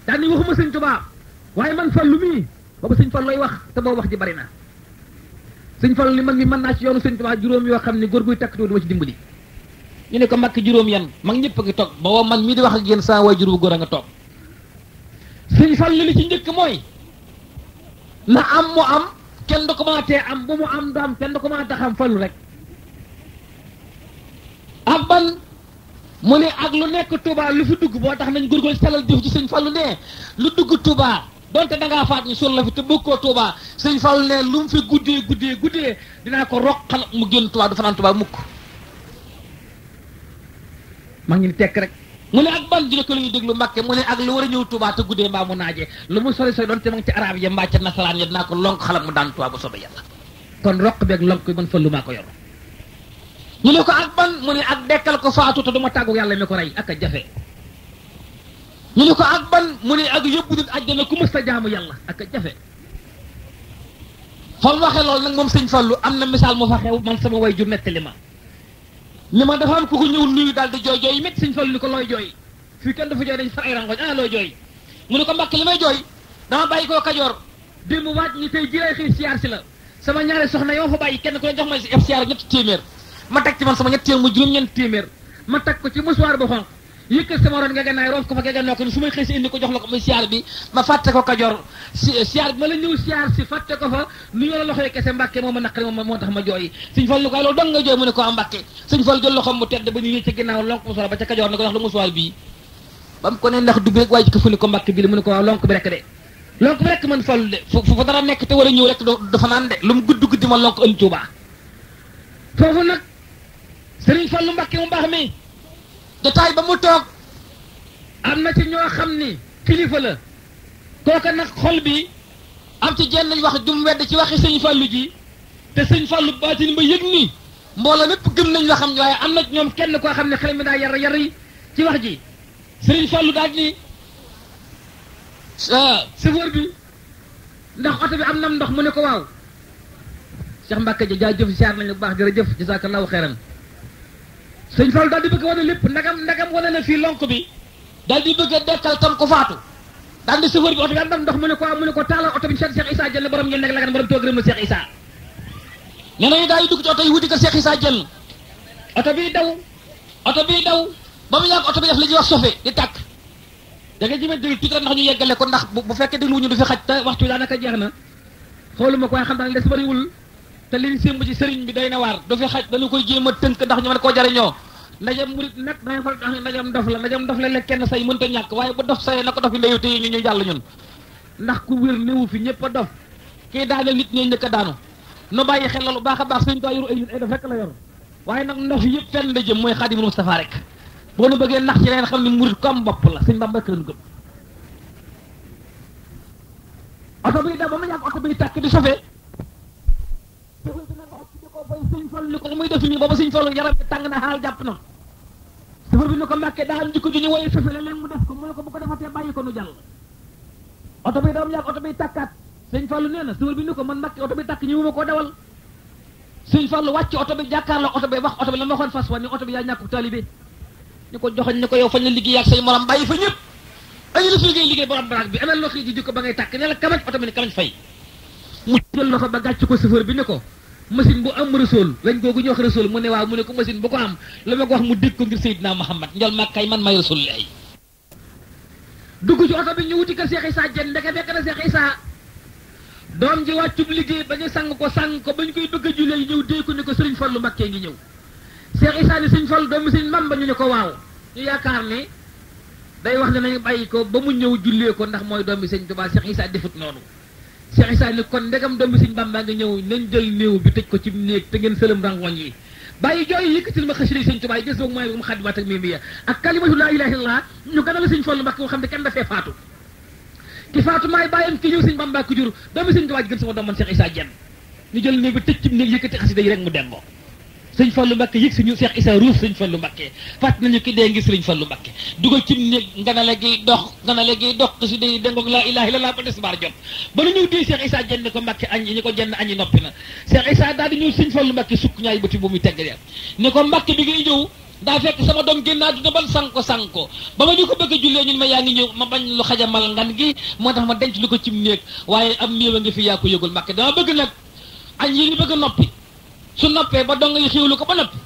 daal ni waxuma sëñ Tuubaa waaye man Fallu mii boobu sëñ Fallu lay wax te boobu wax ji bari na sëñ Fallu ni man mi mën naa ci yoonu sëñ Tuubaa juróom yoo xam ne góor guy takk doo duma ci dimbali ñu ne ko Mbàkke juróom yan mag ñëpp a ngi toog booba man mii di wax ak yéen saa waajur bu góor a nga toog sëñ Fallu li ci njëkk mooy na am mu am kenn du ko mën a tee am bu mu am du am kenn du ko mën a taxam Fallu rek ak ban mu ne ak lu nekk Touba lu fi dugg boo tax nañ góorgóorlu salal jëf ci sëñ Fallu ne lu dugg Touba donte da ngaa faat ñu suul la fi te bokkoo Touba sëñ Fallu ne lu mu fi guddee dinaa ko roqal mu génn Touba du fanaan Touba mukk maa ngi ni tekk rek mu ne ak ban dina ko la ñuy déglu Mbàkke mu ne ak lu war a ñëw Touba te guddee mbaa mu naaje lu mu sori sori donte ma ngi ci arab ya mbaa ca nasaraan ya dinaa ko lonk xalam mu daan Touba bu soobee yàlla kon roq beeg lonk bi man Fallu maa ko yor ñu ne ko ak ban mu ne ak dekkal ko faatu te duma tàggu yàlla mi ko rey ak a jafe ñu ne ko ak ban mu ne ak yóbbu nit àjjana ku mës ta jaamu yàlla ak a jafe fam waxe loolu nag moom sëñ Fallu am na misaal mu fa xew man sama way ju nettali ma ni ma dafa am ku ko ñëw nuyu daal di jooy jooy métti sëñ Fallu ni ko looy jooy fii kenn dafa jooy dañ far ay rangoñ looy jooy mu ne ko Mbàkke li may jooy dama bàyyi koo Kajoor démb waaj ñi tey ji lay xëy siyaar si la sama ñaari soxna yoo fa bàyyi kenn ku ne jox ma si eb siyaar ñetti téeméer ma teg ci man sama ñetti téeméer mu juróom-ñeent téeméer ma teg ko ci musuwaar bu xonq yëkkat sama ron nga gannaay roof ko fa nga noo ko ni su may xëy si indi ko jox la ko muy siyaar bi ma fàtte ko Kajoor siyaar bi ma la ñëw siyaar si fàtte ko fa nu la loxoy kese Mbàkke moo ma naqari moo tax ma jooy sëñ Fallu ko loolu dong nga jooy mu ne ko am Mbàkke sëñ Fallu jël loxoom mu tedd ba ñu ñëw ci ginnaaw lonk musuwaar ba ca Kajoor ne ko wax lu musuwaar bii ba mu ko ne ndax dugg rek waaye ci ko fu ni ko Mbàkke bii la mu ne ko waaw lonk bi rek de lonk bi rek man Fallu de fu dara nekk te war a ñëw rek dafa naan de lu mu gudd guddi ma lonk ënd Tuubaa foofu nag sëriñ Fallu Mbàkke mu baax mi jotaay ba mu toog am na ci ñoo xam ni kilifa la kooka nag xol bi am ci jenn wax jum wedd ci waxi sëñ Fallu ji te sëñ Fallu baatin ba yëg ni mbooloo mépp gëm nañ waxam ni waaye am na ñoom kenn koo xam ne xel mi daa yar yi ci wax ji sëriñ Fallu daal ni chauffeur bi ndax oto bi am na ndox mu ne ko waaw Cheikh Mbàkke ji jaajëf siyaar nañu bu baax jërëjëf jazakallahu xeyran sëñ Fallu daal di bëgg a wane lépp ndagam wane na fii lonk bi daal di bëgg a dekkal tam ko faatu daal di chauffeur bi oto bi am ndox mu ne ko waaw mu ne ko taalal oto bi Cheikh Issa Diène borom ngeen nekk la gan borom toog rëm la Cheikh Issa nee nañu daal di dugg ci oto yi wuti ko Cheikh Issa Diène oto bi daw ba mu yàgg oto bi def li ñuy wax sofe di tàkk da nga jëmee déglu tuuti rek ndax ñu yeggale ko ndax bu fekkee dégluwuñu du fi xaj te waxtu bi daanaka jeex na xooluma ko waaye xam naa ne des bariwul te liñ sémb ci sëriñ bi day na waar du fi xaj dañu koy jéem a tënk ndax ñu mën koo jariñoo ndajam murit nag danga fal tax ndajam dof la lekk kenn say mënta ñàkk waaye ba dof sayee na ko dof yi ndeyu téye ñu jàll ñun ndax ku wér néewu fi ñëpp a dof kii daaneel nit ñooy njëkk a daanu nu bàyyi xel loolu baax a baax sëñ taa yoru ay nit ay dof rek la yor waaye nag ndof yëpp fenn la jëm mooy Xaadimul Mustafaa rek boo nu bëggee nax ci leen xam ne murit ko am bopp la sëñ Bamba rek lañu gëm oto bi daw ba ma yàgg oto bi tàkk di sofee sëñ Fallu ni ko muy def nii booba sëñ Fallu yaram bi tàng na xaal jàpp na safar bi ni ko Mbàkke daa am jikko ju ñu woye sofe la leen mu def ko mu ne ko bu ko defatee bàyyi ko nu jàll oto bi daw yàgg oto bi tàkkaat sëñ Fallu nee na safar bi ni ko man Mbàkke oto bi tàkk ñëwuma koo dawal sëñ Fallu wàcc oto bi jàkkaarloo oto bi wax oto bi la ma waxoon fas wa ni oto bi yaa ñàkku taalibe ñu ko joxoñ ni ko yow fañ la liggéey ak say morom bàyyi fa ñëpp añu la fi liggéey borom baraag bi amel loxo yi ji jikko ba ngay tàkk ne la kamaj oto bi ni kamaj fay mu jël loxo ba gàcc ko safar bi ni ko machine bu am rasool lañ googu ñu wax rasool mu ne waaw mu ne ko machine bu ko am la ma ko wax mu dégg ko ngir Seydina Muhammad njol makkay man may rasool lay dugg ci oto bi ñu wuti ko Cheikh Issa Diène ndeke fekk na Cheikh Issa doom ji wàccub liggéey ba ñu sang ko ba ñu koy bëgg a jullee ñëw dee ko ni ko Sëriñ Fallu Mbàkke ngi ñëw Cheikh Issa ni Sëriñ Fallu doomu Sëriñ Bamba ñu ne ko waaw ñu yaakaar ne day wax ne nañu bàyyi ko ba mu ñëw jullee ko ndax mooy doomi Sëriñ Tuubaa Cheikh Issa defut noonu Cheikh Issa ni kon ndegam doomi Sëriñ Bamba nga ñëw nañ jël néew bi tëj ko ci néeg te ngeen sëlëm rangoñ yi bàyyi jooy yëkkatil ma xasida Sëriñ Tuubaa gis boog mooy bu mu xaddimaat ak mimiya ak kalimatu laa ilaaha illallaah ñu ganal Sëriñ Fallu Mbàkke moo xam ne kenn dafee faatu ki faatu maay bàyyam ki ñëw Sëriñ Bamba ku jur doomi Sëriñ Tuubaa ji gën sama doom man Cheikh Issa Diène ñu jël néeg bi tëj ci néeg yëkkati xasida yi rek mu dengoo Sëriñ Fallu Mbàkke yëg si ñu Cheikh Issa ruuf Sëriñ Fallu Mbàkke fàtt nañu ki dee ngir Sëriñ Fallu Mbàkke dugal ci néeg nganale gi dox xasida yi dengoog laa ilaaha illallaah ba tisbaar jot ba nu ñëw dee Cheikh Issa Diène ni ko Mbàkke añ ñi ko jenn añi noppi na Cheikh Issa daal di ñëw Sëriñ Fallu Mbàkke sukk ñaay bëti bu muy tegg ni ko Mbàkke bi ngay ñëw daa fekk sama doom génn àdduna ban sanko ba ma ñu ko bëgg a jullee ñun ma yaa ngi ñëw ma bañ lu xajamal ngan gi moo tax ma denc lu ko cim néeg waaye am néew a ngi fi yaa ko yëgul Mbàkke dama bëgg nag añ yi ñu bëgg a noppi su noppee ba dong yi xiwlu ko ba noppi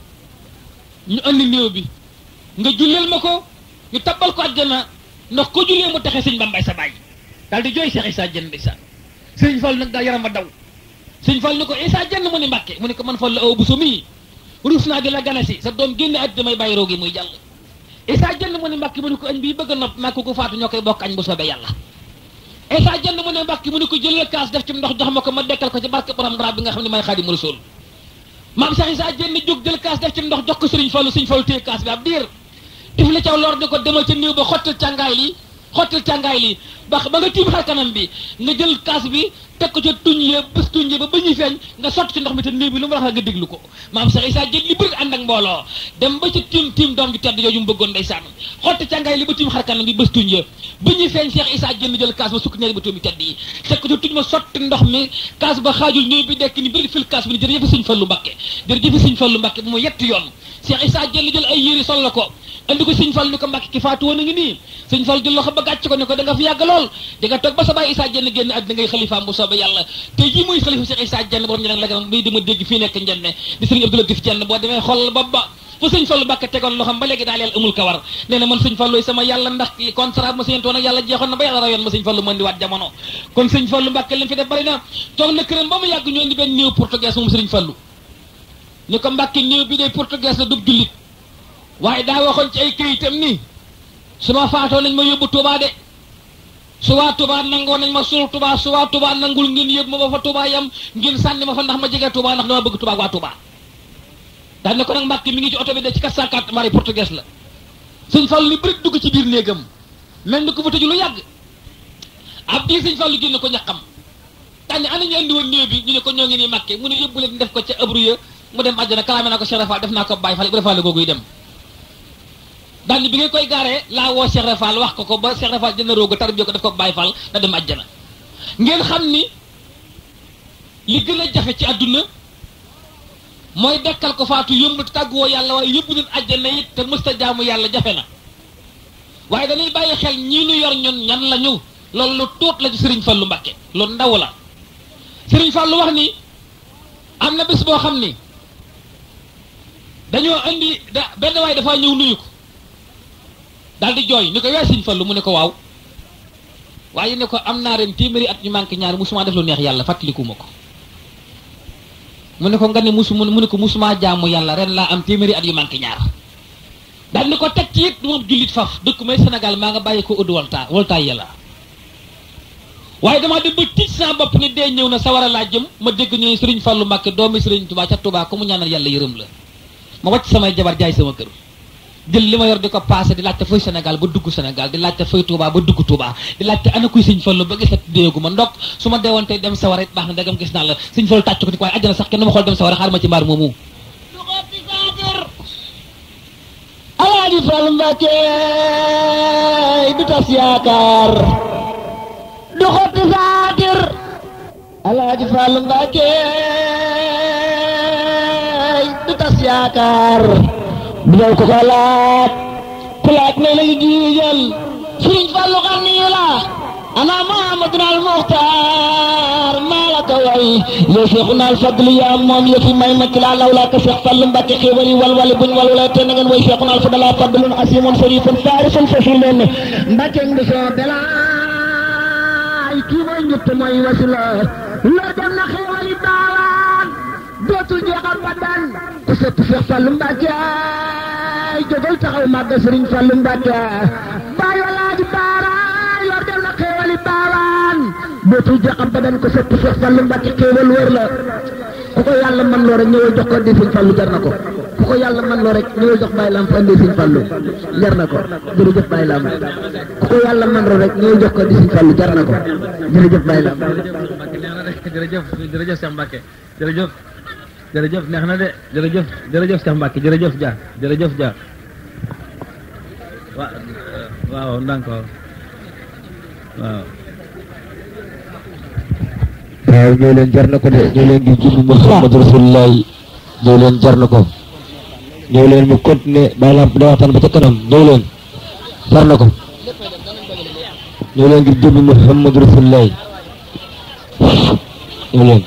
ñu andi néew bi nga julleel ma ko ñu tabbal ko àjjana ndax ko jullee mu taxe sëñ Bambay sa bàyyi daal di jooy Cheikh Issa Diène ndeysaan sëñ Fall nag daa yaram a daw sëñ Fall ni ko Issa Diène mu ni Mbàkke mu ni ko man Fall la aw bu so mii ruus naa di la ganasi sa doom génne at damay bàyyi roogi muy jàll Issa Diène mu ne Mbàkke mu ne ko añ bii bëgg a nopp maa ko faatu ñoo koy bokk añ bu soobee yàlla Issa Diène mu ne Mbàkke mu ne ko jëlal kaas def ci ndox jox ma ko ma dekkal ko ci barke borom drap bi nga xam ne may Xaadimu Rasuul maam Cheikh Issa Diène jóg jël kaas def ci ndox jox ko Sëriñ Fallu Sëriñ Fallu téye kaas bi ab diir tif la caw lor ni ko demal ca néew ba xottal càngaay li ba nga tiim xar kanam bi nga jël kaas bi teg ko ca tuñ ya bés tuñ ya ba ñuy feeñ nga sotti ci ndox mi te néew bi lu mu wax nga déglu ko maam Cheikh Issa Diène li bëri ànd ak mbooloo dem ba ci tiim doom ji tedd yooyu mu bëggoon ndeysaan xotti càngaay li ba tiim xar kanam bi bés tuñ ya ba ñuy feeñ Cheikh Issa Diène jël kaas ba sukk ñaari ba tuum bi tedd yi teg ko ca tuñ ma sotti ndox mi kaas ba xaajul néew bi dekk ni bëri fil kaas bi ni jërëjëf Sëñ Fallu Mbàkke jërëjëf Sëñ Fallu Mbàkke bu mu yetti yoon Cheikh Issa Diène jël ay yére sol la ko andi ko Sëñ Fallu ni ko Mbàkke ki faatu woon a ngi nii Sëñ Fallu jël loxo ba gàcc ko ne ko da nga fi yàgg lool di nga toog ba sa baay Issa Diène génn àddina ngay xalifaam bu soobee yàlla te ji muy xalifa Cheikh Issa Diène borom ñeneen la gën muy di ma dégg fii nekk njenne di Sëriñ Abdou Latif Diène boo demee xool ba fa Sëñ Fallu Mbàkke tegoon loxam ba léegi daal yàlla amul kawar nee na man Sëñ Fallu sama yàlla ndax contrat ma séentoon ak yàlla jeexoon na ba yàlla rayoon ma Sëñ Fallu mën di waat jamono kon Sëñ Fallu Mbàkke leen fi def bari na toog na këram ba mu yàgg ñu indi benn néew portugais moom Sëriñ Fallu ni ko Mbàkke néew bi day portugais la dub jullit waaye daa waxoon ci ay këyitam ni su ma faatoo nañ ma yóbbu Touba de su waa Touba nangoo nañ ma suul Touba su waa Touba nangul ngeen yóbbu ma ba fa Touba yam ngeen sànni ma fa ndax ma jege Touba ndax dama bëgg Touba ak waa Touba daal ne ko nag Mbàkke mi ngi ci oto bi de ci 404 mari portugais la Sëñ Fallu ni bëri dugg ci biir néegam mel ni ko fa tëju lu yàgg ab di Sëñ Fallu génn ko ñaqam daal ne ana ñu andi woon néew bi ñu ne ko ñoo ngi nii Mbàkke mu ne yóbbu leen def ko ca abru ya mu dem àjjana kalaame naa ko Cheikh Rafal def naa ko Baye Fall Ibra Fall googu yi dem daal ni bi ngay koy gaaree laa woo Cheikh Rafal wax ko ba Cheikh Rafal jënd rooga tarbiya ko def ko Baye Fall na dem àjjana ngeen xam ni li gën a jafe ci àdduna mooy dekkal ko faatu yëmb tàgguwoo yàlla waaye yóbbu leen àjjana it te mësta jaamu yàlla jafe na waaye dañuy bàyyi xel ñii nu yor ñun ñan la ñu loolu lu tuut la ci Sëriñ Fallu Mbàkke lu ndaw la Sëriñ Fallu wax ni am na bés boo xam ni dañoo andi benn waay dafaa ñëw nuyu ko daal di jooy ni ko yaa Sëñ Fallu mu ne ko waaw waaye ne ko am naa ren téeméeri at ñu manqué ñaar musuma def lu neex yàlla fàttaliku ma ko mu ne ko nga ne mu ne ko musuma jaamu yàlla ren laa am téeméeri at yu manqué ñaar daal ni ko teg ci it du moom jullit faf dëkk may Sénégal maa nga bàyyi ko udd waltaay yàlla waaye damaa dem ba tiit sama bopp ni dee ñëw na sawara laa jëm ma dégg ñu Sëriñ Fallu Mbàkke doomi Sëriñ Tuubaa ca Tuubaa ko mu ñaanal yàlla yërëm la ma wàcc samay jabar jaay sama kër jël li ma yor di ko passé di laajte fooy Sénégal ba dugg Sénégal di laajte fooy Touba ba dugg Touba di laajte ana kuy Sëñ Fallu ba gisat déegu ma ndokk su ma deewoon tey dem sawara it baax na ndegam gis naa la Sëñ Fallu tàcc ko ni ko waaye àjjana sax kenn ma xool dem sawara xaar ma ci mbaar moomu Alaaji Fallu Mbàkke du tas yaakaar du xotti saatir Alaaji Fallu Mbàkke du tas yaakaar bu ñëw ko laaj ku laaj ne la giijal Sëriñ Fallu xam ni la ana Muhammadun al Muxtaar maa la ko way yow Seexuna al Fadlu yaa moom yëfi may ma ci laa lawlaa ko Seex Fallu Mbàkke xéewali walwali buñ walwala te na ngeen way Seexuna al Fadlu fadlun asimun sarifun faarisun fasilun Mbàkke ngi soo belaay kii mooy ñett mooy wasila loo dem na xéewali baawaan dootul jeexal ba dan ku sëpp Seex Fallu Mbàkke jógal taxaw màgg Sëriñ Fallu Mbàkke baay walaaji baara yor dem na xéewali baawaan dootul jeexal ba dan ku sëpp Seex Fallu Mbàkke xéewal wër la ku ko yàlla man loo rek ñëwal jox ko andi Sëriñ Fallu jar na ko ku ko yàlla man loo rek ñëwal jox Baay Lamp andi Sëriñ Fallu jar na ko jërëjëf Baay Lamp ku ko yàlla man loo rek ñëwal jox ko andi Sëriñ Fallu jar na ko jërëjëf Baay Lamp jërëjëf Cheikh Mbàkke jërëjëf jërëjëf neex na de jërëjëf Cheikh Mbacke jërëjëf Dia jërëjëf Dia waaw ndànk waaw ñoo leen jar na ko de ñoo leen di julli Muhammad Rasulullah ñoo leen jar na ko ñëw leen mu continuer bàyyi lamp da waxtaan ba ca kanam ñëw leen far na ko ñëw leen ngir jëmmi Muhammad Rasulullah ñëw leen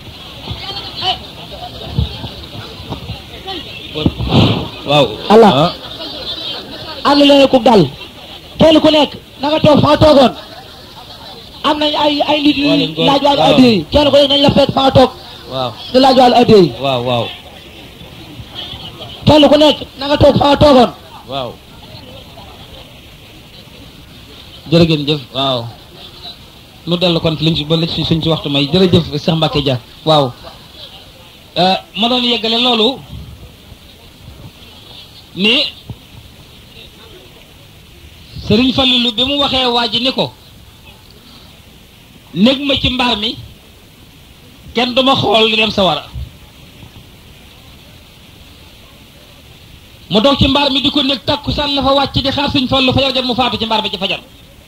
waaw Allah ànd leen ku dal kenn ku nekk na nga toog fa nga toogoon am nañ ay nit yu laaj wàllu addiya yi kenn ku nekk nañ la fekk fa nga toog waaw di laaj wàllu addiya yi waaw waaw kenn ku nekk na nga toog fa nga toogoon waaw jërëgeen jëf waaw nu dellu kon liñ ci ba li suñ ci waxtu may jërëjëf Cheikh Mbacke Dia waaw ma doon yeggale loolu ni Sëriñ Fallilu bi mu waxee waa ji ni ko nekk ma ci mbaar mi kenn duma xool li dem sa wara mu doog ci mbaar mi di ko nekk takkusaan la fa wàcc di xaar Sëriñ Fallu fa yow jot mu faatu ci mbaar mi ci fajar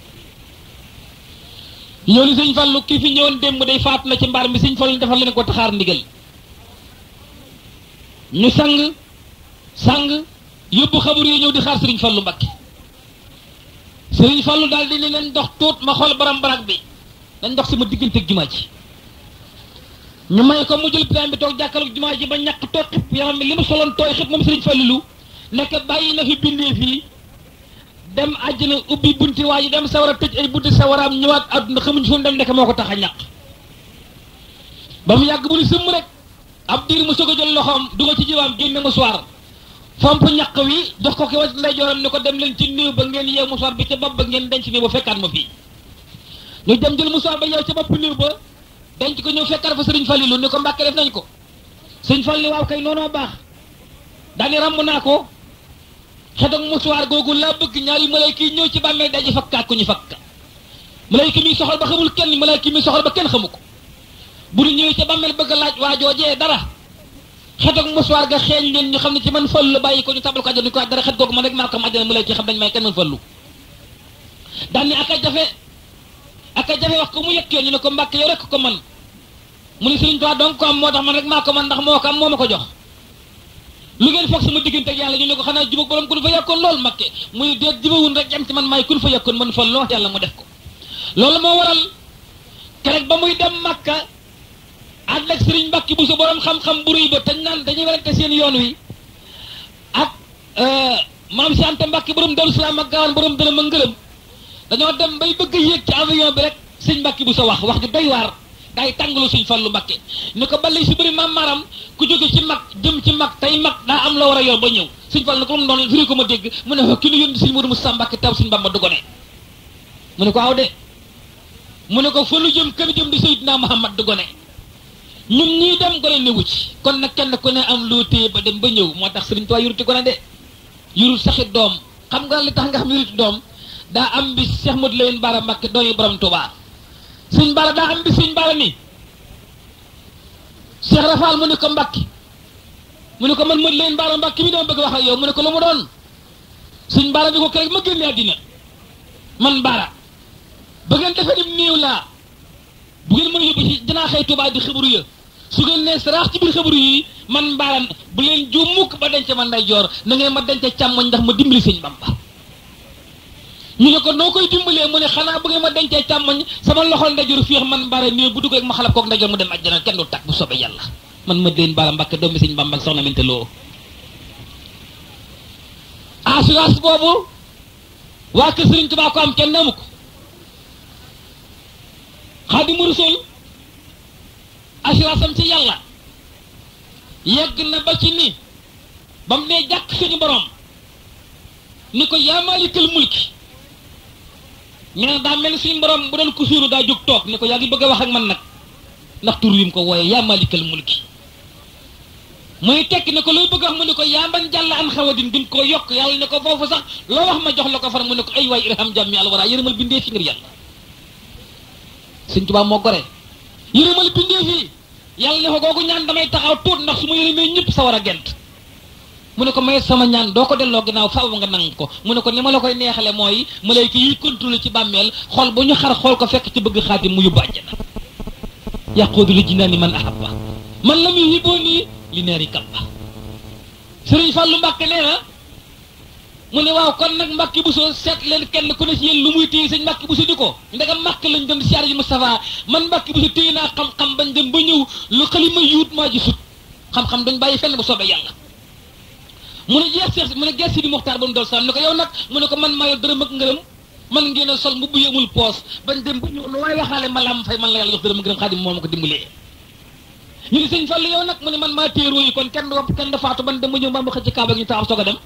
ñëw ni Sëriñ Fallu ki fi ñëwoon démb day faatu na ci mbaar mi Sëriñ Fallu defal leen ko taxaar ndigal ñu sang yóbbu xabur yi ñëw di xaar Sëriñ Fallu Mbakke Sëriñ Fallu daal di ne leen dox tuut ma xool baram barak bi dañ dox sama diggante ak jumaa ji ñu may ko mu jël plan bi toog jàkkaarloog jumaa ji ba ñàkk toog xib yaram mi li mu soloon tooy xib moom Sëriñ Fallilu nekk bàyyi na fi bindee fii dem àjjana ubbi bunti waa ji dem sawara tëj ay bunti sawaraam ñëwaat àdduna xamuñ fu mu dem nekk moo ko tax a ñàq ba mu yàgg bu ni sëmm rek ab diir mu soog a jël loxoom dugal ci jiwaam génne musuwaar fomp ñaq wi jox ko ki wacc ndeyjooram ni ko dem leen ci néew ba ngeen yeew musuwaar bi ca bopp ba ngeen denc néew ba fekkaat ma fii ñu dem jël musuwaar ba yeew ca bopp néew ba denc ko ñëw fekkaat fa Sëriñ Fallilu ni ko Mbàkke def nañ ko Sëriñ Fallu waaw kay noonoo baax daani ràmm naa ko xetok musuwaar googu laa bëgg ñaari malayka yi ñëw ci bàmmeel daji fakkaat ko ñu fakka malayka mi soxal ba xamul kenn malayka mi soxal ba kenn xamu ko bu ñu ñëwee ca bàmmeel bëgg a laaj waa joojee dara xetok musuwaar ga xeeñ leen ñu xam ne ci man Fallu la bàyyi ko ñu tabal ko àjjana ñu ko dara xet googu man rek maa ko am àjjana malayka yi xam dañ may kenn man Fallu daani aka jafe wax ko mu yëg yoon ñu ne ko Mbàkke yow rek ko man mu ne Sëriñ Tuubaa donc ko am moo tax man rek maa ko man ndax moo ko am moo ma ko jox lu ngeen foog sama diggante ak yàlla ñu ne ko xanaa jubag borom kun fa yàkkoon loolu Mbàkke muy déet jubawun rek jam ci man maay kun fa yàkkoon man fa loo yàlla mu def ko loolu moo waral kerek ba muy dem Makka ànd ak Sëriñ Mbàkke bu sa borom xam-xam bu rëy ba te naan dañuy werante seen yoon wi ak maam si Anta Mbàkke borom Daaru Salaam ak Gaawaan borom dërëm ak ngërëm dañoo dem bay bëgg a yéeg ci avion bi rek Sëriñ Mbàkke bu sa wax ju doy waar daay tàngalu Sëriñ Fallu Mbàkke ni ko balay si bëri maam maram ku jóge ci mag jëm ci mag tey mag daa am loo war a yor ba ñëw Sëriñ Fallu ni ko mu doon firi ko ma dégg mu ne ki nu yónni Sëriñ Moodu Musaa Mbàkke taw Sëriñ Bamba du gone mu ne ko aw de mu ne ko fa nu jëm kër jëm di Seydina Muhammad du gone ñun ñii dem gone newu ci kon nag kenn ku ne am loo téye ba dem ba ñëw moo tax Sëriñ Tuubaa yuruti gone de yurut saxit doom xam nga li tax nga xam yuruti doom daa am bi Cheikh Modou Lamine Bara Mbàkke doomi borom Tuubaa Sëriñ Bara daa am bi Sëriñ Bara ni Cheikh Rafal mu ne ko Mbàkke mu ne ko man Modou Lamine Bara Mbàkke mi dama bëgg wax ak yow mu ne ko lu mu doon Sëriñ Bara ni ko keroog ma génne àddina man Bara ba ngeen defee ni néew laa bu ngeen mën a yóbbu ci janaa xëy Tuubaa di xabaru ya su ngeen nee saraax ci biir xabaru yi man Bara bu leen juum mukk ba denc ma ndeyjoor na ngeen ma denc càmmoñ ndax ma dimbali Sëriñ Bamba ñu ne ko noo koy dimbalee mu ne xanaa bu ngeen ma dencee càmmoñ sama loxol ndeyjoor féex man Bara néew bu dugg rek ma xalab kook ndeyjoor mu dem àjjana kenn du tàkk bu soobee yàlla man ma deen Bara Mbàkke doomi Sëriñ Bamba ak soxna Minta Lo assurance boobu waa kër Sëriñ Tuubaa ko am kenn amu ko Xaadimu Rasuul assurance am ci yàlla yegg na ba ci ni ba mu nee jàkk suñu borom ni ko yaa maalikal mulki nee na daa mel ni suñu borom bu doon ku suuru daa jóg toog ni ko yaa ngi bëgg a wax ak man nag ndax tur wi mu ko wooyee yaa maalikal mulki muy tekk ne ko looy bëgg a wax mu ne ko yaa man jàll an xawadin duñ ko yokk yàlla ne ko foofu sax loo wax ma jox la ko far mu ne ko ay waay irham jàmmi alwara yërëmal bindee fi ngir yàlla Sëriñ Tuubaa moo gore yërëmal bindee fii yàlla ne ko googu ñaan damay taxaw tuut ndax su ma yërëmee ñëpp sa war a gent mu ne ko may sama ñaan doo ko delloo ginnaaw faaw nga nangu ko mu ne ko ni ma la koy neexale mooy malayka yi contrôlé ci bàmmeel xool bu ñu xar xool ko fekk ci bëgg xaatim mu yóbbu àjjana yaquudu li jinaani man ahabba man lam yuhibbuuni li naari kabba Sëriñ Fallu Mbàkke nee na mu ne waaw kon nag Mbàkke Buso seet leen kenn ku ne ci yéen lu muy téye sëñ Mbàkke Buso di ko ndegam Mbàkke lañ dem siyaar ji Moustapha man Mbàkke Buso téye naa xam-xam bañ dem ba ñëw lu xalima yuut maa ji sut xam-xam dañ bàyyi fenn bu soobee yàlla mu ne jeex mu ne gees si di Muxtaar ba mu dol salaam ne ko yow nag mu ne ko man maa yor dërëm ak ngërëm man ngeen a sol mbubb yu amul poos bañ dem ba ñëw lu waaye waxaale ma lam fay man la yàlla jox dërëm ak ngërëm Xaadim moo ma ko dimbalee ñu ne sëñ Fallu yow nag mu ne man maa téeroo yi kon kenn du wopp kenn du faatu ban dem ba ñëw mbaa mu xëcc ci kaaba gi ñu taxaw soog a dem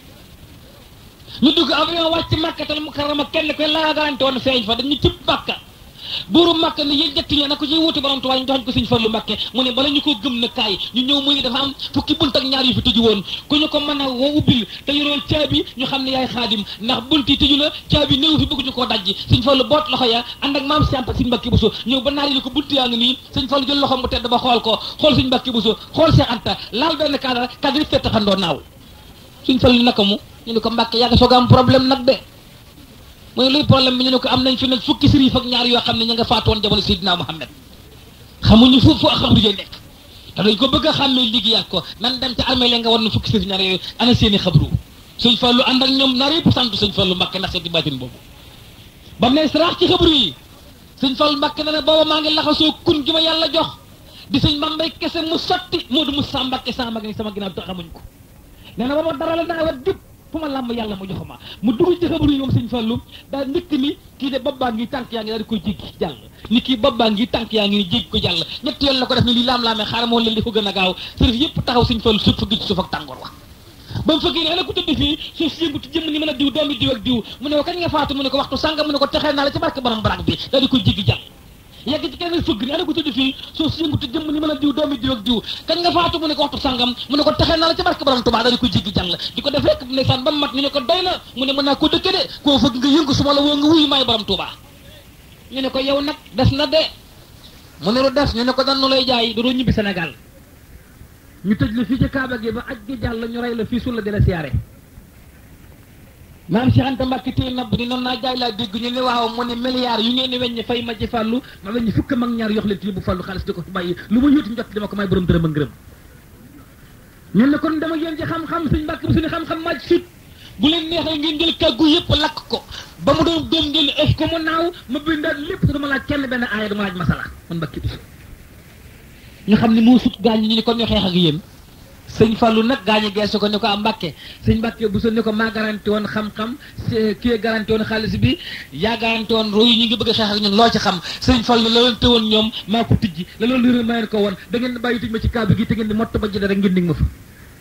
ñu dugg avion wàcc Makkatal Mukarrama kenn koy laa garanti woon feeñ fa dañu cëpp Makka buuru Makka ne yéen ñett ñi na ko ci wuti borom Tuubaa ñu joxañ ko sëñ Fallu Mbàkke mu ne bala ñu ko gëm na kaay ñu ñëw mu ne dafa am fukki bunt ak ñaar yu fi tëju woon ku ñu ko mën a woo ubbil te yoroo caabi ñu xam ne yaay Xaadim ndax bunt yi tëju na caabi néew fi bëgg ñu koo dajji sëñ Fallu boot loxo ya ànd ak maam Sianta sëñ Mbàkke Buso ñëw ba naar yi ni ko bunt yaa ngi nii sëñ Fallu jël loxom bu tedd ba xool ko xool sëñ Mbàkke Buso xool Seex Anta laal benn cadre yi fett xandoo naaw sëñ Fallu naka mu ñu ne ko Mbàkke yaa nga soog a am problème nag de mooy luy problème bi ñu ne ko am nañ fi nag fukki sëriñ ak ñaar yoo xam ne ñu nga faatoon jamono Seydina Muhammad xamuñu fu xabru yi nekk te dañ ko bëgg a xàmmee liggéeyaat ko nan dem ca armée la nga war na fukki sëriñ ñaar yooyu ana seeni xabru sëñ Fallu ànd ak ñoom naar yëpp sant sëñ Fallu Mbàkke ndax seeti baatin boobu ba mu ne saraax ci xabru yi sëñ Fallu Mbàkke na ne booba maa ngi laxasoo kun gi ma yàlla jox di sëñ Bambay kese mu sotti Moodu Musaa Mbàkke sama mag ni sama ginnaaw te xamuñ ko nee na booba dara la naa wat jub fu ma làmb yàlla mu jox ma mu dugg ci xabaru yi moom sëñ Fallu daal njëkk ni kii de boppam ngi tànk yaa ngi daal di koy jéggi jàll ni kii boppam ngi tànk yaa ngi ni jéggi ko jàll ñetti yoon la ko def ni lii laam-laamee xaaral moo leen di ko gën a gaaw sërif yëpp taxaw sëñ Fallu suuf fëgg ci suuf ak tàngoor wax ba mu fëggee ne ana ko tëdd fii suuf si yëngutu jëmm ni mën a diw doomi diw ak diw mu ne ko kañ nga faatu mu ne ko waxtu sànga mu ne ko texee naa la ci barke borom barak bi daal di koy jéggi jàll yegg ci keneen fëgg ni ana ko tëdd fii suuf si yëngutu jëmm ni mën a diw doomi diw ak diw kañ nga faatu mu ne ko waxtu sàngam mu ne ko texee naa la ci barke borom Tuubaa daal di koy jéggi jàll di ko def rek ndeysaan ba mat ñu ne ko doy na mu ne mën naa ko dëkke de koo fëgg nga yëngu su ma la woo nga wuyu maay borom Tuubaa ñu ne ko yow nag des na de mu ne lu des ñu ne ko danu lay jaay doo ñibbi Sénégal ñu tëj la fii ci Kaaba gi ba aj gi jàll ñu rey la fii sulla di la siyaare maam Cheikh Anta Mbàkke téye nabb ni noonu naa jaay laa dégg ñu ne waaw mu ne milliards yu ngeen ni weññi fay ma ci Fallu ma weññi fukk mag ñaar yox leen ci bu Fallu xaalis di ko bàyyi lu ma yóoti njot dama ko may borom dërëm ak ngërëm ñun ne kon dama yéen ci xam-xam sëñ Mbàkke bu suñu xam-xam màcc fit bu leen neexee ngeen jël kàggu yëpp lakk ko ba mu doon doom ngeen ëf ko mu naaw ma bindaat lépp te dama laaj kenn benn aaya dama laaj masala man Mbàkke bu ñu xam ne moo sut gaañ ñu ne kon ñu xeex ak yéen sëñ Fallu nag gaañu geesu ko ne ko am Mbàkke sëñ Mbàkke bu so ne ko maa garanti woon xam-xam kii garanti woon xaalis bi yaa garanti woon royu ñu ngi bëgg a xeex ak ñun loo ci xam sëñ Fallu la leen tëwoon ñoom maa ko tijji la loolu lëra mayeen ko woon da ngeen bàyyi tëj ma ci kaaba gi te ngeen di mott ba jëlee rek ngeen dig ma fa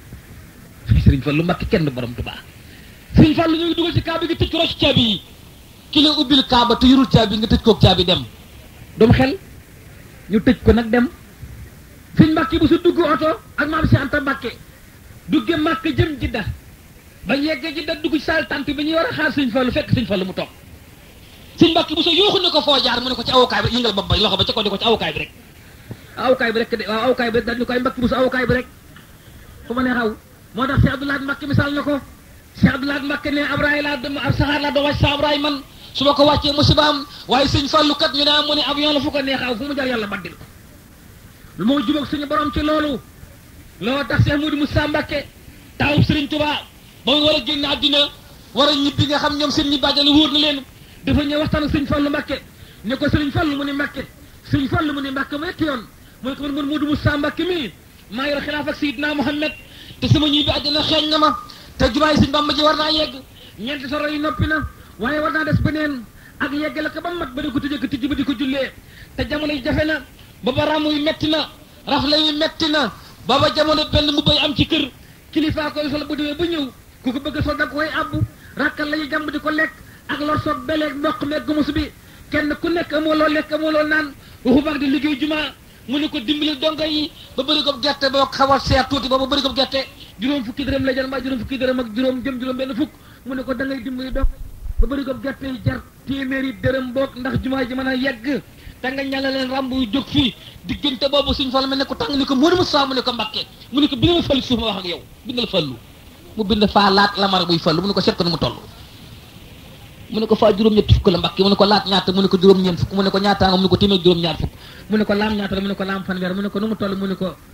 sëñ Fallu Mbàkke kenn du borom Tuubaa sëñ Fallu ñu ngi dugal ci kaaba gi tëj ko rocc caabi yi ki la ubbil kaaba te yorul caabi nga tëj koog caabi dem doomu xel ñu tëj ko nag dem sëñ Mbàkke bu su dugg oto ak maam Cheikh Anta Mbàkke dugge Màkka jëm Jidda ba yeggee Jidda dugg ci saal tànt bi ñuy war a xaar sëñ Fallu fekk sëñ Fallu mu toog sëñ Mbàkke bu so yuuxu ne ko foo jaar mu ne ko ci awukaay bi yëngal bopp ba loxo ba ca ko di ko ci awukaay bi rek awukaay bi rek de waaw awukaay bi rek daal ñu koy Mbàkke bu so awukaay bi rek fu ma ne xaw moo tax Cheikh Abdoulaye Mbàkke misaal na ko Cheikh Abdoulaye Mbàkke ne abraay laa dem ab saxaar laa doo wàcc sa abraay man su ma ko wàccee musibaam waaye sëñ Fallu kat ñu ne mu ne avion la fu ko neexaw fu mu jar yàlla baddil ko lu moo jubóog suñu borom ci loolu loo tax Cheikh Modou Moussa Mbacke taawub Serigne Touba ba mu war a génn àddina war a ñibbi nga xam ñoom seen ñi bàjjale wóor na leen dafa ñëw waxtaan ak Serigne Fallu Mbacke ne ko Serigne Fallu mu ne Mbacke Serigne Fallu mu ne Mbacke mu yekk yoon mu ne ko man Modou Moussa Mbacke mii maa yor xilaaf ak Seydina Mouhamed te sama ñibbi àddina xeeñ na ma te jumaay Serigne Bamba ji war naa yegg ñeenti soro yi noppi na waaye war naa des beneen ak yeggale ko ba mat ba di ko tëjee ko tijji ba di ko jullee te jamono yi jafe na booba ràmm yi metti na rafle yi metti na booba jamono benn mu bay am ci kër kilifaa koy sol bu demee ba ñëw ku ko bëgg a sol da koy abbu rakkal la yi jàmb di ko lekk ak lor soog beleeg mboq meeg gumus bi kenn ku nekk amoo loo lekk amoo loo naan waxu mag di liggéey jumaa mu ne ko dimbali donga yi ba bëri ko gerte boo xaw a seer tuuti ba bëri ko gerte juróom fukki dërëm la jël mbaa juróom fukki dërëm ak juróom jëm juróom benn fukk mu ne ko da ngay dimbali donga ba bëri ko gerte yi jar téeméeri dërëm boog ndax jumaa ji mën a yegg te nga ñala leen ramb yu jóg fii diggante boobu suñ Fallu mel ne ko tàng ni ko Modou Moussa mu ne ko Mbàkke mu ne ko bindal Fallu suuf ma wax ak yow bindal Fallu mu bind faa laat lamar buy Fallu mu ne ko seet ko nu mu toll mu ne ko faa juróom-ñetti fukk la Mbàkke mu ne ko laat ñaata mu ne ko juróom-ñeent fukk mu ne ko ñaata nga mu ne ko téeméer juróom-ñaar fukk mu ne ko laam ñaata la mu ne ko laam fanweer mu ne ko nu mu toll mu ne ko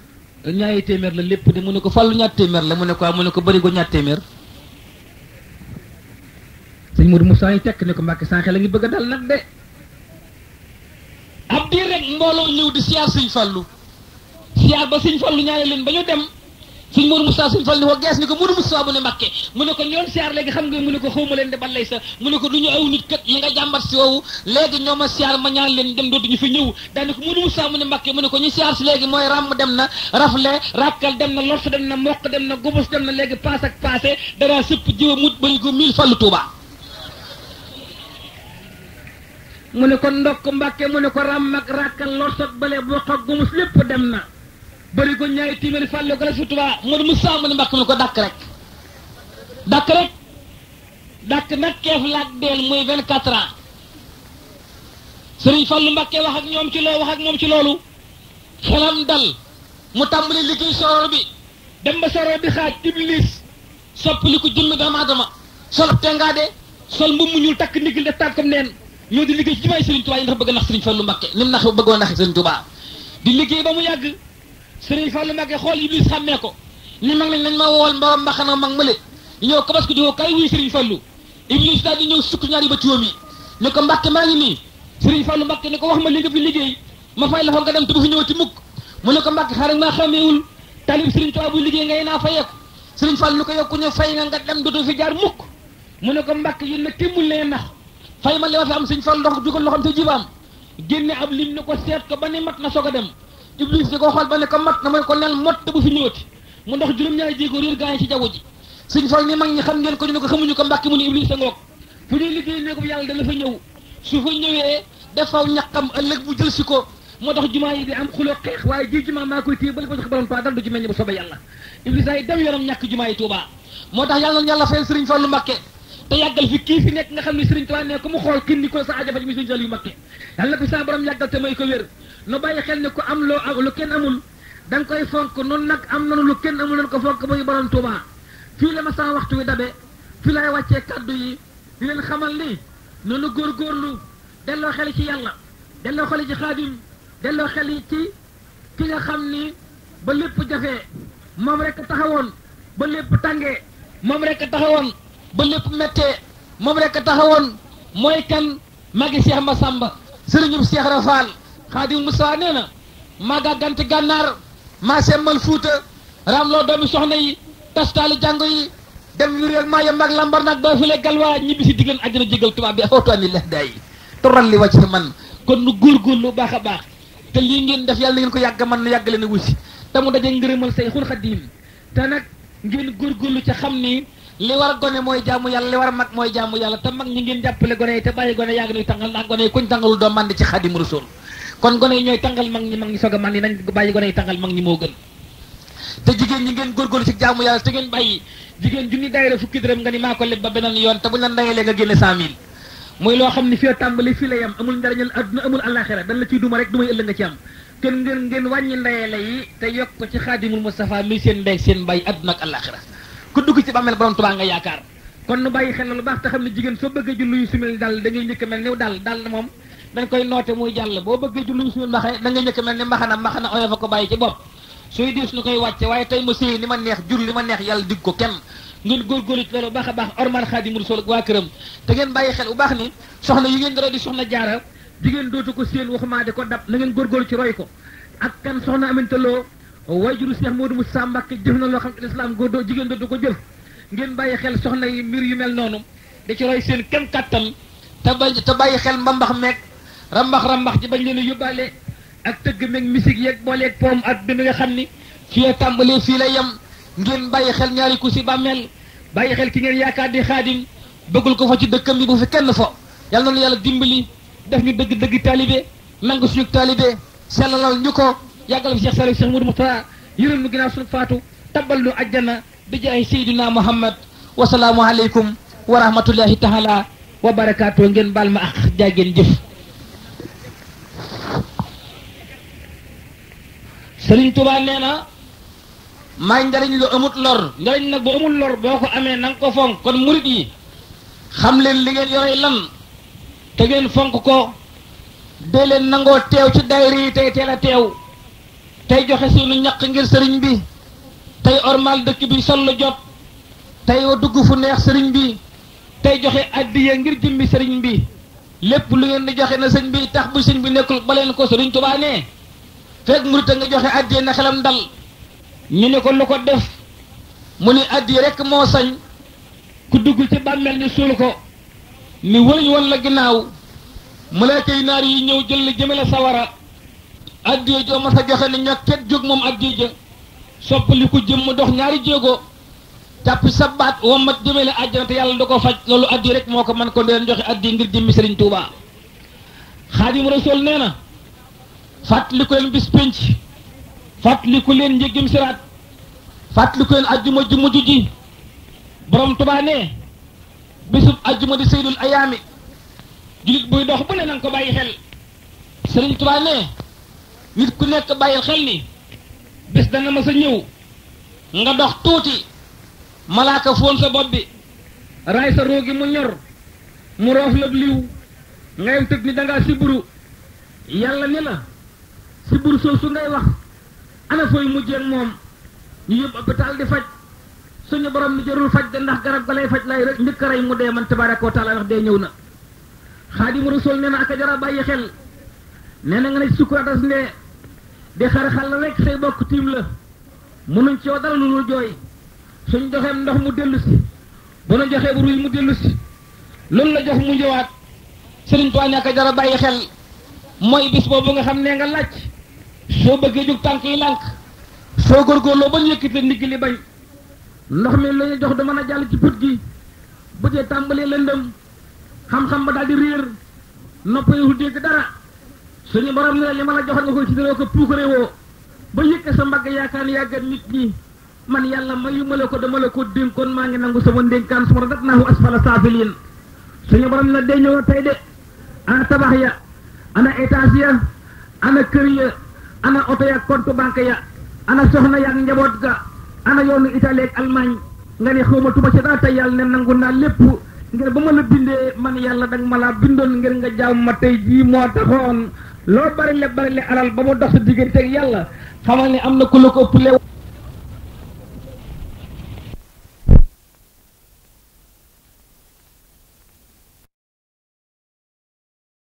ñaari téeméer la lépp de mu ne ko Fallu ñaar téeméer la mu ne ko mu ne ko bëri go ñaar téeméer. sëñ Modou Moussa yi tekk ne ko Mbàkke sànq la ngi bëgg a dal nag de. ab diir rek mbooloo ñëw di siyaar sëñ Fallu siyaar ba sëñ Fallu ñaare leen ba ñu dem sëñ Modou Moussa sëñ Fallu ni ko gees ni ko Modou Moussa mu ne Mbàkke mu ne ko ñoon siyaar léegi xam nga mu ne ko xawma leen de balay sa mu ne ko du ñu aw nit kat yi nga jàmbat si woowu léegi ñoo ma siyaar ma ñaan leen dem dootuñu fi ñëw daane ko Modou Moussa mu ne Mbàkke mu ne ko ñu siyaar si léegi mooy ràmm dem na rafle rakkal dem na lors dem na mokk dem na gubus dem na léegi paas ak passé dara sëpp jiwa mut bari ko 1000 Fallu Tuuba mu ne ko ndokk Mbàkke mu ne ko ràmm ak rakkal lors ak bale bokk ak gumus lépp dem na bëri ko ñaari téeméeri Fallu Galas fi Tuuba Modou Moussa mu ne Mbàkke mu ne ko dàkk rek dàkk nag keef laak deel muy 24 ans Sëriñ Fallu Mbàkke wax ak ñoom ci loo wax ak moom ci loolu xelam dal mu tàmbali liggéey soror bi dem ba soror bi xaaj Iblis soppali ko jëmmi doomu aadama sol tengaade sol mbubb mu ñuul takk ndigil def tànkam neen ñoo di liggéey ci jumaay Sëriñ Tuubaa yi ndax bëgg nax Sëriñ Fallu Mbàkke ni mu nax bëggoon nax Sëriñ Tuubaa di liggéey ba mu yàgg Sëriñ Fallu Mbàkke xool Iblis xàmmee ko ni mag nañ ma wool mborom mbaxana mag mële ñëw kabas ko di woo kay wuy Sëriñ Fallu Iblis daal di ñëw sukk ñaari ba tuwam yi ne ko Mbàkke maa ngi nii Sëriñ Fallu Mbàkke ne ko wax ma li nga fi liggéey ma fay la fa nga dem te bu fi ñëwati mukk mu ne ko Mbàkke xaaral maa xàmmeewul talib Sëriñ Tuubaa bu liggéey ngay naa fayeeku Sëriñ Fallu ni ko yokku ñu fay nga dem dootu fi jaar mukk mu ne ko Mbàkke yéen nag témmul lee nax fay ma li ma fi am Sëriñ Fallu ndox dugal loxam te jibaam génne ab lim ne ko seet ko ba ne mat na soog a dem Iblis di ko xool ba ne ko mat na mu ne ko nel mot te bu fi ñëwati mu ndox juróom-ñaari jéego réer gaa yi ci jaww ji Sëriñ Fallu ni mag ñi xam ngeen ko ñu ne ko xamuñu ko Mbàkke mu ne Iblis a ngoog fu ñuy liggéey ne ko yàlla dana fa ñëw su fa ñëwee defaw ñaqam ëllëg bu jël si ko moo tax jumaa yi di am xuloo xeex waaye ji jumaa maa koy téye ba li ko jox borom Tuubaa dal du ci mel ni bu soobee yàlla Iblis ay dem yoonam ñàkk jumaa yi Tuubaa moo tax yàlla na yàlla fayal Sëriñ Fallu Mbàkke te yàggal fi kii fi nekk nga xam ne Sëriñ Tuubaa ne ko mu xool kin ni ko sa aajo faj mi Sëriñ Fallu Mbàkke yàlla bi sa borom yàggal te may ko wér nu bàyyi xel ne ko am lu kenn amul da nga koy fonk noonu nag am nanu lu kenn amul nañ ko fonk muy borom Tuubaa fii la ma sama waxtu wi dabe fii laay wàccee kaddu yi di leen xamal ni noonu góorgóorlu delloo xel ci yàlla delloo xel ci Xaadim delloo xel ci ki nga xam ni ba lépp jafee moom rek taxawoon ba lépp tàngee moom rek taxawoon ba lépp méttee moom rek taxawoon mooy kan magi Cheikh Massamba sëriñum Cheikh Rafal Xaadim Moussa nee na maa gàggante gànnaar maa semmal Fuuta raamloo doomi soxna yi tastaali jàngo yi dem yu réeg maa yem ak lambar nag doo fi le galwaa ñibbi si digleen àjjana jégal tubaab bi afootuani lex day toral li wàcc man kon nu góorgóorlu baax a baax te lii ngeen def yàlla na ngeen ko yàgg man nu yàgg leen a wusi te mu daje ngërëmal Sayxul Xadiim te nag ngeen góorgóorlu ca xam ni li war gone mooy jaamu yàlla li war mag mooy jaamu yàlla te mag ñi ngeen jàppale gone yi te bàyyi gone yàgg nuy tàngal ndax gone yi kuñ tàngalul doo màndi ci Xaadimu Rasuul kon gone yi ñooy tàngal mag ñi soog a màndi nañ bàyyi gone yi tàngal mag ñi moo gën te jigéen ñi ngeen góorgóorlu ci jaamu yàlla te ngeen bàyyi jigéen junni daayira fukki dërëm nga ni maa ko leb ba beneen yoon te buñ la ndayalee nga génne 100 000 muy loo xam ne fii tàmbali fii la yam amul njariñal adduna amul àllaaxira dañ la ciy duma rek dumay ëllëg nga ci am kenn ngeen wàññi ndayale yi te yokk ko ci Xaadimul Mustafa mi seen ndey seen mbay adduna ak àllaaxira ku dugg ci bàmmeel borom Tuubaa nga yaakaar kon nu bàyyi xel lu baax te xam ne jigéen soo bëggee jullu yu sumil dal da ngay njëkk mel ni dal na moom dañ koy noote muy jàll boo bëggee jullu yu sumil mbaxe da ngay njëkk mel ni mbaxana oyo fa ko bàyyi ci bopp sooy diis nu koy wàcce waaye tey ma séy ni ma neex jur li ma neex yàlla dig ko kenn ngeen góorgóorlu ci loolu baax a baax ormal Xaadimu Rasuul waa këram te ngeen bàyyi xel bu baax ni soxna yi ngeen dara di soxna jaara jigéen dootu ko séen waxumaa di ko dab na ngeen góorgóorlu ci roy ko ak kan soxna Aminta Lo wayjuru Cheikh Modou Moussa Mbacke jëf na loo xam ne islam góor jigéen dootu ko jëf ngeen bàyyi xel soxna yi mbir yu mel noonu da ci roy seen kem kattan te bàyyi xel mbambax meeg rambax ci bañ leen a yóbbaale ak tëgg meeg musique yeeg booleeg poom ak bi nga xam ni fii tàmbalee fii lay yem ngeen bàyyi xel ñaari ku si bàmmeel bàyyi xel ki ngeen yaakaar di Xaadim bëggul ko fa ci dëkkam bi bu fi kenn fo yàlla na yàlla dimbali def ñu dëgg taalibe nangu suñu taalibe sellalal ñu ko yàggal fi Cheikh Saliou Cheikh Modou Moustapha yërëm nu ginnaaw suñu faatu tabal nu ajjana bi jaay Seydina Muhammad wasalaamu aleykum wa rahmatullahi taala wa barakaatu ngeen baal ma ak jaageen jëf Sëriñ Tuubaa nee na maay njariñ lu amut lor njariñ nag bu amul lor boo ko amee na nga ko fonk kon murit yi xam leen li ngeen yore lan te ngeen fonk ko dee leen nangoo teew ci daayira yi tey teel a teew tey joxe suñu ñaq ngir sëriñ bi tey ormal dëkk bi sol lu jot tey dugg fu neex sëriñ bi tey joxe addiya ngir jëmmi sëriñ bi lépp lu ngeen di joxe na sëñ bi tax bu sëñ bi nekkul ba leen ko sëriñ Tuubaa ne fekk murit nga joxe addiya na xelam dal ñu ne ko lu ko def mu ni addiya rek moo sañ ku dugg ci bàmmeel ni suul ko ni wëriñ woon la ginnaaw malaaka yi naar yi ñëw jël la jëmale sawara addiya joo ma sa joxe ni ñokket jóg moom addiya ja soppali ku jëm mu dox ñaari jéego jàpp sa baat wommat jëmale àjjana te yàlla da ko faj loolu addiya rek moo ko man ko leen joxe addiya ngir jëmmi Sëriñ Tuubaa Xaadimu Rasuul nee na fàttaliku leen bis pénc fàttaliku leen njëggim siraat fàttaliku leen ajjuma ju mujj ji borom Tuubaa ne bisub ajjuma di seydul ayaami julit buy dox bu ne nanga ko bàyyi xel Sëriñ Tuubaa ne nit ku nekk bàyyil xel ni bés dana ma sa ñëw nga dox tuuti malaaka foon sa bopp bi raay sa roogi mu ñor mu roof la liw ngay tëg ni dangaa siburu yàlla ni la siburu soosu ngay wax ana fooy mujjee moom ñu yóbbu hôpital di faj suñu borom ni jarul faj de ndax garab ga lay faj lay rek njëkk a rey mu dee man tabaaraka wa taala wax dee ñëw na Xaadimu Rasuul nee na aka jara bàyyi xel nee na nga ne sukkuratas ndee di xar-xal la rek say bokk tiim la mënuñ ci yow dara lu dul jooy suñ joxeem ndox mu dellu si bu nu joxee bu ruy mu dellu si loolu la jox mu ñëwaat Sëriñ Tuubaa ne aka jara bàyyi xel mooy bis boobu nga xam ne nga laaj soo bëggee jóg tànk yi lànk soo góorgóorloo ba ñu yëkkite ndigg li bañ ndox mi la ñu jox du mën a jàll ci put gi bu dee tàmbalee lëndëm xam-xam ba daal di réer nopp yi dégg dara suñu borom ne li ma la joxoon nga koy ci dara ko puukare woo ba yëkke sa mbagg yaakaar ni yàggat nit ñi man yàlla mayuma la ko dama la ko dénkoon maa ngi nangu sama ndénkaan suma radat naahu asfala saafiliin suñu borom ne dee ñëw tey de ana tabax ya ana étage ya ana kër ya ana oto ya compte banque ya ana soxna ya ak njaboot ga ana yoonu Italie ak Allemagne nga ne xawma tuba ci dara tey yàlla ne nangu naa lépp ngir ba ma la bindee man yàlla danga ma laa bindoon ngir nga jaam ma tey jii moo taxoon loo bari le alal ba mu dox sa diggante ak yàlla xamal ne am na ku la ko ëppale